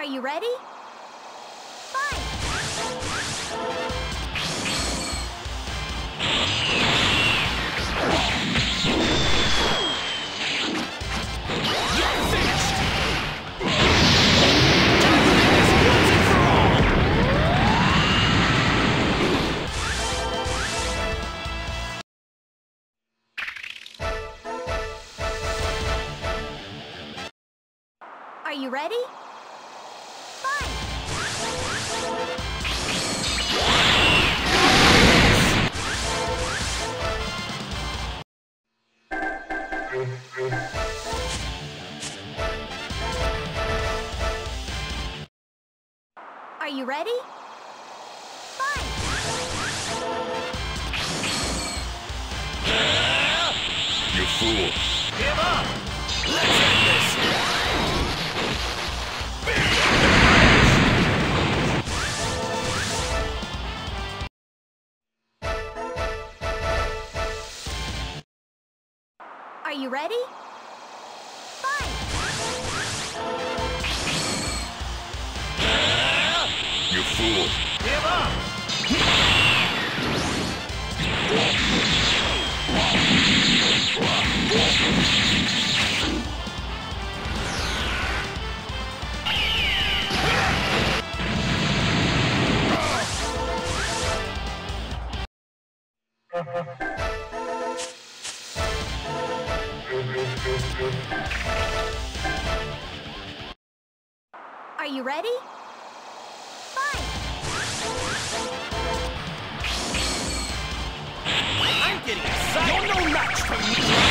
you ready? Fight! Are you ready? Fight! Are you ready? Fight! You fool! Give up! Let's end this! Are you ready? Fight! You fool! Give up! Are you ready? Fight! I'm getting excited! You're no match for me!